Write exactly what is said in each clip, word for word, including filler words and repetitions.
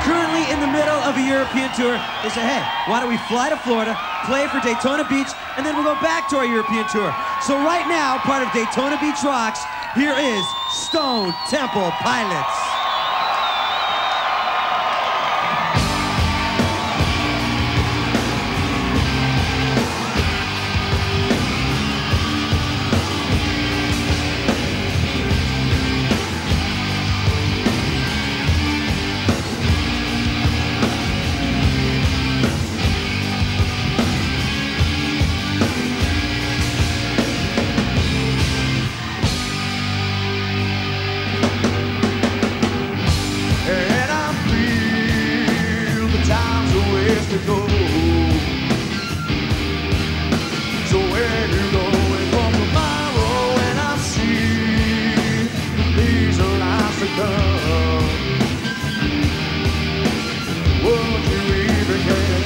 currently in the middle of a European tour. They say, hey, why don't we fly to Florida, play for Daytona Beach, and then we'll go back to our European tour. So right now, part of Daytona Beach Rocks, here is Stone Temple Pilots. To go. So where you going from tomorrow? And I see these are lives to come. Would you even care?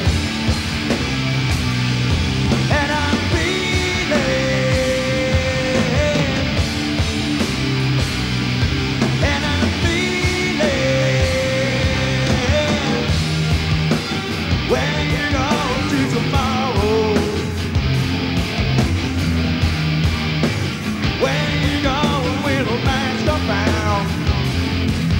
And I'm feeling, and I'm feeling. Where you go to tomorrow? Where you go with a mask found?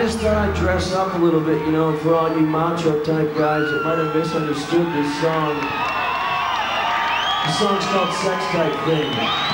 just thought I'd dress up a little bit, you know, for all you macho type guys that might have misunderstood this song. The song's called Sex Type Thing.